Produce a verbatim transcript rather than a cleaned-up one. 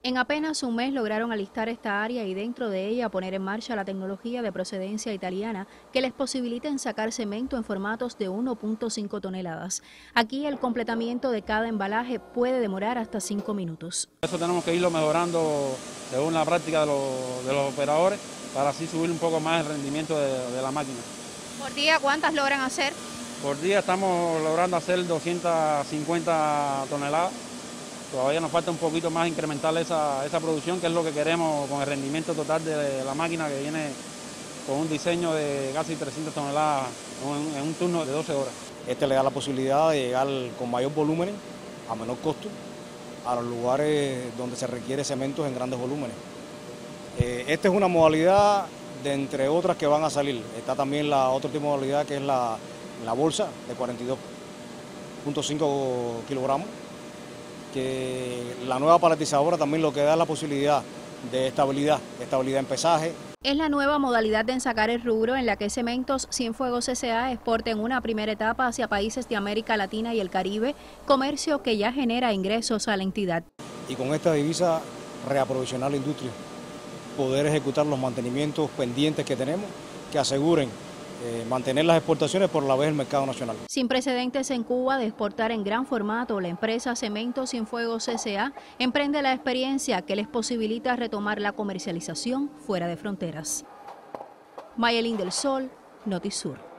En apenas un mes lograron alistar esta área y dentro de ella poner en marcha la tecnología de procedencia italiana que les posibiliten sacar cemento en formatos de uno punto cinco toneladas. Aquí el completamiento de cada embalaje puede demorar hasta cinco minutos. Eso tenemos que irlo mejorando según la práctica de los, de los operadores para así subir un poco más el rendimiento de, de la máquina. ¿Por día cuántas logran hacer? Por día estamos logrando hacer doscientas cincuenta toneladas. Todavía nos falta un poquito más incrementar esa, esa producción, que es lo que queremos con el rendimiento total de la máquina, que viene con un diseño de casi trescientas toneladas en, en un turno de doce horas. Este le da la posibilidad de llegar con mayor volumen, a menor costo, a los lugares donde se requiere cementos en grandes volúmenes. Eh, esta es una modalidad de entre otras que van a salir. Está también la otra tipo de modalidad, que es la, la bolsa de cuarenta y dos punto cinco kilogramos, que la nueva paletizadora también lo que da es la posibilidad de estabilidad, estabilidad en pesaje. Es la nueva modalidad de ensacar el rubro en la que Cementos Cienfuegos S A exporta en una primera etapa hacia países de América Latina y el Caribe, comercio que ya genera ingresos a la entidad. Y con esta divisa reaprovisionar la industria, poder ejecutar los mantenimientos pendientes que tenemos, que aseguren Eh, mantener las exportaciones por la vez el mercado nacional. Sin precedentes en Cuba de exportar en gran formato, la empresa Cementos Cienfuegos S A emprende la experiencia que les posibilita retomar la comercialización fuera de fronteras. Mayelín del Sol, Notisur.